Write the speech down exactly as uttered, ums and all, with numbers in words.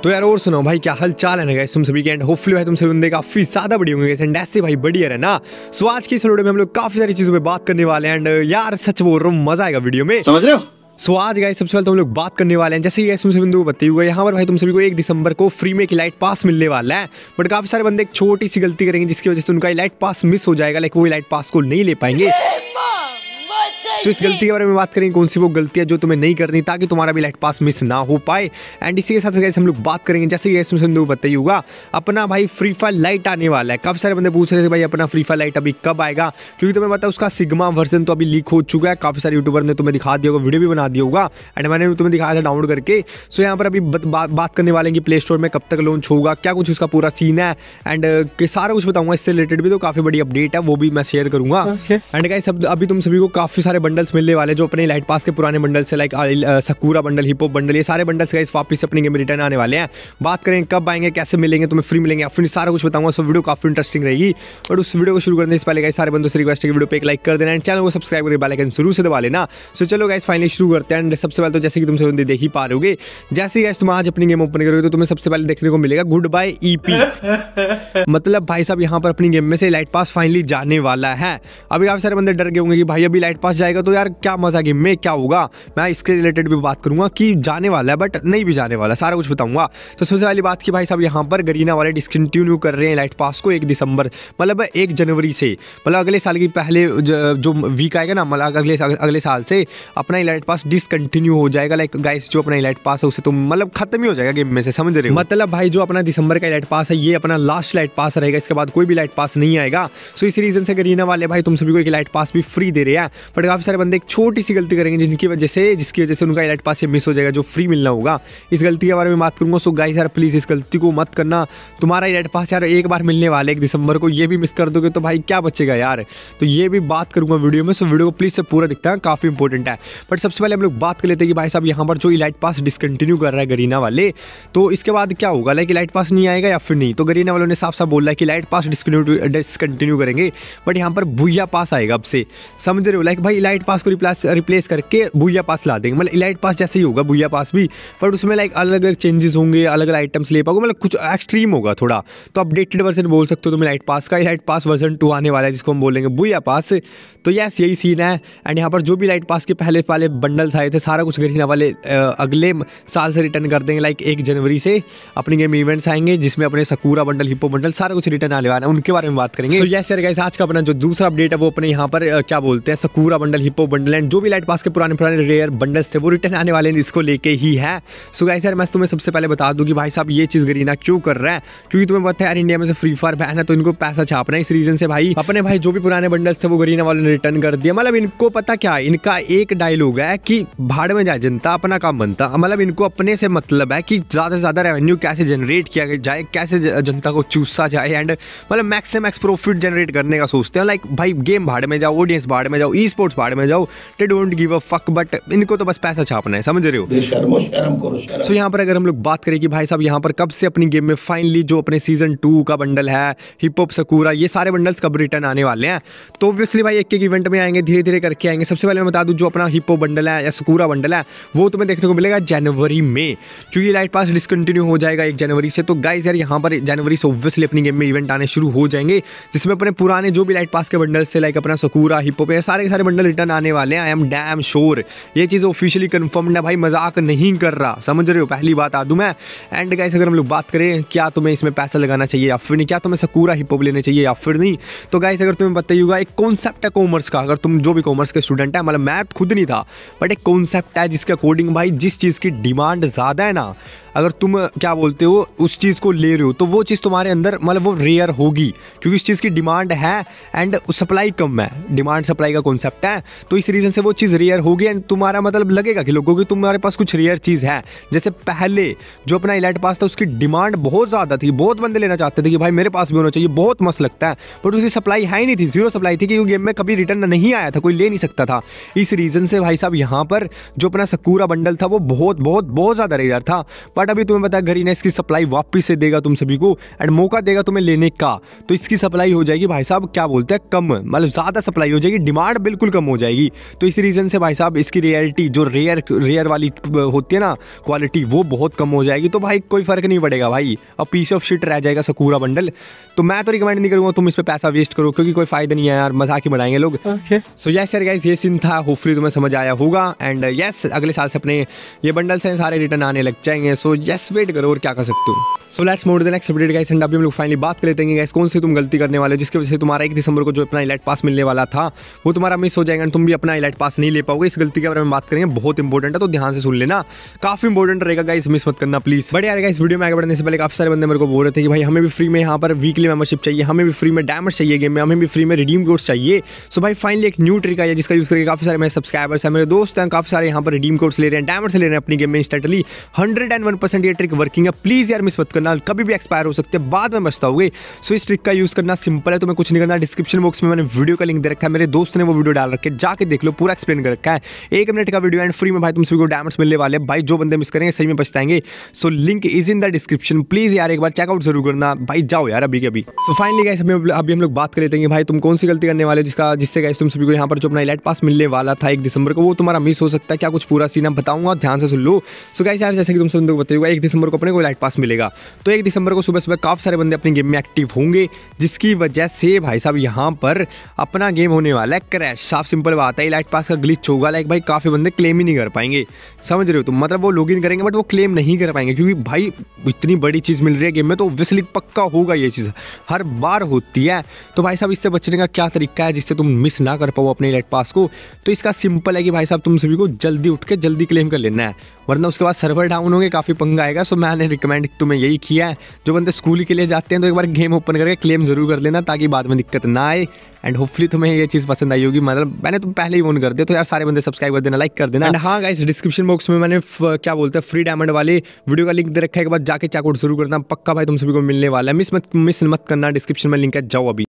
तो यार और सुनो भाई, क्या हाल चाल है ना गाइस तुम सभी के। एंड होपफुली भाई तुम सभी बंदे काफी ज्यादा बड़ी होंगे एंड ऐसे भाई बढ़िया है ना। सो आज की इस वीडियो में हम लोग काफी सारी चीजों पे बात करने वाले हैं एंड यार सच बोल रहा हूँ मजा आएगा वीडियो में, समझ रहे हो। सो so, आज गाइस सबसे पहले तो हम लोग बात करने वाले हैं, जैसे कि गाइस तुम सभी बंदों को बताई हुआ है यहाँ पर भाई तुम सभी को एक दिसंबर को फ्री में एक लाइट पास मिलने वाला है। बट काफी सारे बंदे एक छोटी सी गलती करेंगे जिसकी वजह से उनका लाइट पास मिस हो जाएगा, लाइक वो लाइट पास को नहीं ले पाएंगे। तो इस गलती के बारे में बात करेंगे, कौन सी वो गलतियां जो तुम्हें नहीं करनी ताकि तुम्हारा भी लाइट पास मिस ना हो पाए। एंड इसी के साथ गाइस हम लोग बात करेंगे, जैसे कि गाइस तुम बताइए होगा अपना भाई फ्री फायर लाइट आने वाला है। काफी सारे बंदे पूछ रहे थे भाई अपना फ्री फायर लाइट अभी कब आएगा, क्योंकि तुम्हें पता है उसका सिग्मा वर्जन तो अभी लीक हो चुका है। काफी सारे यूट्यूबर ने तुम्हें दिखा दिया होगा, वीडियो भी बना दिया होगा एंड मैंने भी तुम्हें दिखाया था डाउनलोड करके। सो यहाँ पर अभी बात करने वाले हैं कि प्ले स्टोर में कब तक लॉन्च होगा, क्या कुछ उसका पूरा सीन है एंड सारा कुछ बताऊंगा। इससे रिलेटेड भी तो काफी बड़ी अपडेट है, वो भी मैं शेयर करूंगा। एंड गाइस अभी तुम सभी को काफी सारे बंडल्स मिलने वाले जो अपने लाइट पास के पुराने बंडल से, like sakura bundle, hip hop bundle, ये सारे बंडल्स गाइस वापस से अपनी गेम में रिटर्न आने वाले हैं। बात करें कब आएंगे, कैसे मिलेंगे, तुम्हें फ्री मिलेंगे, फिर सारा कुछ बताऊंगा। सो वीडियो काफी इंटरेस्टिंग रहेगी। बट उस वीडियो को शुरू करने से पहले गाइस सारे बंदों से रिक्वेस्ट है कि वीडियो पे एक लाइक कर देना एंड चैनल को सब्सक्राइब करके बेल आइकन शुरू से दबा लेना। सो चलो गाइस फाइनली शुरू करते हैं। एंड सबसे पहले तो जैसे कि तुम सब बंदे देख ही पा रहे होगे, जैसे गाइस तुम आज अपनी गेम ओपन करोगे तो तुम्हें सबसे पहले देखने को मिलेगा गुड बाय ईपी। मतलब भाई साहब यहाँ पर अपनी गेम में से लाइट पास फाइनली जाने वाला है। अभी काफी सारे बंदे डर गए होंगे कि भाई अभी लाइट पास जाएगा तो यार क्या मजा गेम में क्या होगा। मैं इसके रिलेटेड भी बात करूंगा कि जाने वाला है बट नहीं भी जाने वाला, सारा कुछ बताऊंगा। तो सबसे पहली बात कि भाई साहब यहाँ पर गरीना वाले डिसकंटिन्यू कर रहे हैं लाइट पास को एक दिसंबर, मतलब एक जनवरी से, मतलब अगले साल की पहले जो वीक आएगा ना, मतलब अगले अगले साल से अपना लाइट पास डिसकंटिन्यू हो जाएगा। लाइक गाइस जो अपना लाइट पास है उसे तो मतलब खत्म ही हो जाएगा गेम में से, समझ रहे हो। मतलब भाई जो अपना दिसंबर का लाइट पास है ये अपना लास्ट लाइट पास रहेगा, इसके बाद कोई भी लाइट पास नहीं आएगा। सो इसी रीजन से गरीना वाले भाई तुम सभी को एक लाइट पास भी फ्री दे रहे हैं। बट काफी सारे बंदे एक छोटी सी गलती करेंगे जिनकी वजह से जिसकी वजह से उनका लाइट पास ये मिस हो जाएगा जो फ्री मिलना होगा। इस गलती के बारे में बात करूंगा। सो गाइस यार प्लीज इस गलती को मत करना। तुम्हारा लाइट पास यार एक बार मिलने वाले एक दिसंबर को, ये भी मिस कर दोगे तो भाई क्या बचेगा यार। तो ये भी बात करूंगा वीडियो में। सो वीडियो को प्लीज से पूरा दिखता है, काफी इंपॉर्टेंट है। बट सबसे पहले हम लोग बात कर लेते हैं कि भाई साहब यहाँ पर जो लाइट पास डिसकंटिन्यू कर रहा है गरीना वाले, तो इसके बाद क्या होगा, लाइक लाइट पास नहीं आएगा या फिर नहीं। तो गरीना वालों ने साफ साफ बोला है कि लाइट पास डिसकंटिन्यू डिसकंटिन्यू करेंगे बट यहाँ पर भूया पास आएगा अब से, समझ रहे हो। लाइक भाई लाइट पास को रिप्लेस रिप्लेस करके भूया पास ला देंगे, मतलब लाइट पास जैसे ही होगा भूया पास भी, बट उसमें लाइक अलग अलग चेंजेस होंगे, अलग अलग आइटम्स ले पाओगे, मतलब कुछ एक्सट्रीम होगा थोड़ा। तो अपडेटेड वर्जन बोल सकते हो तुम लाइट पास का। लाइट पास वर्जन टू आने वाला है जिसको हम बोलेंगे भूया पास। तो यस यही सीन है। एंड यहाँ पर जो भी लाइट पास के पहले वाले बंडल्स आए थे सारा कुछ गरीना वाले अगले साल से रिटर्न कर देंगे। लाइक एक जनवरी से अपनी गेम इवेंट्स आएंगे जिसमें अपने सकूरा बंडल, हिप्पो बंडल सारा कुछ रिटर्न आने वाला है, उनके बारे में बात करेंगे। सो यस यार गाइस आज का अपना जो दूसरा अपडेट है वो अपने यहाँ पर क्या बोलते हैं sakura bundle, hippo bundle and जो भी लाइट पास के पुराने पुराने रेयर बंडल्स थे वो रिटर्न आने वाले हैं, इसको लेके ही है। सो गाइस यार मैं तुम्हें सबसे पहले बता दूं कि भाई साहब ये चीज गरीना क्यों कर रहा है, क्योंकि तुम्हें पता है यार इंडिया में से फ्री फायर बैन है तो इनको पैसा छापना है। इस रीजन से भाई अपने भाई जो भी पुराने बंडल्स थे वो गरीना वालों ने रिटर्न कर दिया। मतलब इनको पता क्या है, इनका एक डायलॉग है कि भाड़ में जाए जनता, अपना काम बनता। मतलब इनको अपने से मतलब है कि ज्यादा से ज्यादा रेवेन्यू कैसे जनरेट किया जाए, कैसे जनता को चूसा जाए एंड मतलब मैक्स से मैक्स प्रॉफिट जनरेट करने का सोचते हैं। लाइक भाई गेम भाड़ में जाओ, ऑडियंस भाड़ में जाओ, ई स्पोर्ट्स भाड़ में जाओ, they don't give a fuck, but इनको तो बस पैसा छापना है, समझ रहे हो। शर्मो शर्म करो शर्म। सो यहाँ पर अगर हम लोग बात करें कि भाई साहब यहाँ पर कब से अपनी गेम में फाइनली जो अपने सीजन टू का बंडल है, हिप हॉप, सकूरा, ये सारे बंडल्स कब रिटर्न आने वाले हैं, तो ऑब्वियसली भाई एक एक इवेंट में आएंगे, धीरे धीरे करके आएंगे। सबसे पहले मैं बता दूं जो अपना हिप हॉप बंडल है या सकूरा बंडल है वो तुम्हें देखने को मिलेगा जनवरी में, क्योंकि लाइट पास डिसकंटिन्यू हो जाएगा एक जनवरी से। तो गाइस यार यहाँ पर जनवरी से ऑब्वियसली अपनी गेम में इवेंट आने शुरू हो जाएंगे जिसमें अपने पुराने जो भी लाइट पास के बंडल्स से, लाइक अपना सकूरा, हिप हॉप, सारे के सारे बंडल रिटर्न आने वाले हैं। आई एम डैम श्योर, ये चीज़ ऑफिशियली कंफर्म्ड है भाई, मजाक नहीं कर रहा, समझ रहे हो, पहली बात आ दूं मैं। एंड गाइस अगर हम लोग बात करें क्या तुम्हें इसमें पैसा लगाना चाहिए या फिर नहीं, क्या तुम्हें सकूरा, हिप हॉप लेने चाहिए या फिर नहीं, तो गाइस अगर तुम्हें बताइए होगा एक कॉन्सेप्ट है कॉमर्स का, अगर तुम जो भी कॉमर्स के स्टूडेंट है, मतलब मैथ खुद नहीं था बट एक कॉन्सेप्ट है जिसके अकॉर्डिंग भाई जिस चीज़ की डिमांड ज़्यादा है ना, अगर तुम क्या बोलते हो उस चीज़ को ले रहे हो तो वो चीज़ तुम्हारे अंदर मतलब वो रेयर होगी, क्योंकि उस चीज़ की डिमांड है एंड सप्लाई कम है, डिमांड सप्लाई का कॉन्सेप्ट है। तो इस रीज़न से वो चीज़ रेयर होगी एंड तुम्हारा मतलब लगेगा कि लोगों की तुम्हारे पास कुछ रेयर चीज़ है। जैसे पहले जो अपना इलाइट पास था उसकी डिमांड बहुत ज़्यादा थी, बहुत बंदे लेना चाहते थे कि भाई मेरे पास भी होना चाहिए, बहुत मस्त लगता है, बट उसकी सप्लाई है ही नहीं थी, जीरो सप्लाई थी, क्योंकि गेम में कभी रिटर्न नहीं आया था, कोई ले नहीं सकता था। इस रीज़न से भाई साहब यहाँ पर जो अपना सकूरा बंडल था वो बहुत बहुत बहुत ज़्यादा रेयर था। बट बट अभी तुम्हें पता है गरीना इसकी सप्लाई वापस से देगा तुम सभी को एंड मौका देगा तुम्हें लेने का, तो इसकी सप्लाई हो जाएगी भाई साहब क्या बोलते हैं कम, मतलब ज़्यादा सप्लाई हो जाएगी, डिमांड बिल्कुल कम हो जाएगी। तो इस रीज़न से भाई साहब इसकी रियलिटी जो रेयर रेयर वाली होती है ना क्वालिटी, वो बहुत कम हो जाएगी। तो भाई कोई फ़र्क नहीं पड़ेगा भाई, अब पीस ऑफ शिट रह जाएगा सकूरा बंडल। तो मैं तो रिकमेंड नहीं करूँगा तुम इस पर पैसा वेस्ट करो, क्योंकि कोई फ़ायदा नहीं है यार, मजाक ही बढ़ाएंगे लोग। सो यस यार गाइस, ये सीन था, होपफुली तुम्हें समझ आया होगा। एंड यस अगले साल से अपने ये बंडल्स हैं सारे रिटर्न आने लग जाएंगे। सो यस वेट करो, और क्या कर सकते हो। So let's move to the next update guys. And अभी हम लोग फाइनली बात कर लेते हैं गाइस कौन सी तुम गलती करने वाले हो जिसकी वजह से तुम्हारा एक दिसंबर को जो अपना इलाइट पास मिलने वाला था वो तुम्हारा मिस हो जाएगा, तुम भी अपना इलाइट पास नहीं ले पाओगे। इस गलती के बारे में बात करेंगे, बहुत इंपॉर्टेंट है, तो ध्यान से सुन लेना, काफी इंपॉर्टेंट रहेगा गाइस, मिस मत करना प्लीज। बट यार गाइस वीडियो में आगे बढ़ने से पहले काफी सारे बंदे मेरे को बोल रहे थे कि भाई हमें भी फ्री में यहाँ पर वीकली मेंबरशिप चाहिए, हमें भी फ्री में डायमंड चाहिए गेम में, हमें भी फ्री में रिडीम कोड्स चाहिए। सो भाई फाइनली एक न्यू ट्रिक है जिसका यूज करके काफी सारे मेरे सब्सक्राइबर्स हैं, मेरे दोस्त हैं, काफी सारे यहाँ पर रिडीम कोड्स ले रहे हैं, डायमंड से ले रहे हैं अपनी गेम में instantly. Hundred and one percent ये ट्रिक वर्किंग है, प्लीज यार मिस मत करना, कभी भी एक्सपायर हो सकते हैं, बाद में बचताओगे। सो इस ट्रिक का यूज करना सिंपल है, तुम्हें कुछ नहीं करना, डिस्क्रिप्शन बॉक्स में मैंने वीडियो का लिंक दे रखा है, मेरे दोस्त ने वो वीडियो डाल रखे, जाके देख लो, पूरा एक्सप्लेन कर रखा है, एक मिनट का वीडियो एंड फ्री में भाई तुम सभी को डायमंड्स मिलने वाले हैं भाई, जो बंदे मिस करेंगे सही में बचताएंगे। So link is in the description, please यार एक बार चेकआउट जरूर करना भाई, जाओ यार अभी के अभी। सो फाइनली गाइस अभी हम लोग बात कर लेते हैं भाई तुम कौन सी गलती करने वाले हो जिसका जिससे गाइस तुम सभी को यहाँ पर जो अपना इलाइट पास मिलने वाला था एक दिसंबर को वो तुम्हारा मिस हो सकता है। क्या कुछ पूरा सीन बताऊंगा, ध्यान से सुन लो। सो गाइस यार जैसे कि तुम सब को बताइएगा एक दिसंबर को अपने को इलाइट पास मिलेगा, तो एक दिसंबर को सुबह सुबह काफी सारे बंदे अपनी गेम में एक्टिव होंगे, जिसकी वजह से भाई साहब यहाँ पर अपना गेम होने वाला है क्रैश। साफ सिंपल बात है, इलाइट पास का ग्लिच होगा, लाइक भाई काफी बंदे क्लेम ही नहीं कर पाएंगे, समझ रहे हो तुम, मतलब वो लॉगिन करेंगे बट वो क्लेम नहीं कर पाएंगे, क्योंकि भाई इतनी बड़ी चीज़ मिल रही है गेम में, तो ऑब्वियसली पक्का होगा, ये चीज़ हर बार होती है। तो भाई साहब इससे बचने का क्या तरीका है जिससे तुम मिस ना कर पाओ अपने इलाइट पास को, तो इसका सिंपल है कि भाई साहब तुम सभी को जल्दी उठ के जल्दी क्लेम कर लेना है, वरना उसके बाद सर्वर डाउन होंगे, काफ़ी पंगा आएगा। सो मैंने रिकमेंड तुम्हें यही किया है, जो बंदे स्कूल के लिए जाते हैं तो एक बार गेम ओपन करके क्लेम जरूर कर लेना, ताकि बाद में दिक्कत ना आए। एंड होपफुली तुम्हें ये चीज़ पसंद आई होगी, मतलब मैंने तुम पहले ही ऑन कर दिया, तो यार सारे बंदे सब्सक्राइब कर देना, लाइक कर देना। एंड हाँ गाइस डिस्क्रिप्शन बॉक्स में मैंने क्या बोलते हैं फ्री डायमंड वाले वीडियो का लिंक दे रखा है, एक बार जाके चेकआउट जरूर करना, पक्का भाई तुम सभी को मिलने वाला है, मिस मत मिस मत करना, डिस्क्रिप्शन में लिंक है, जाओ अभी।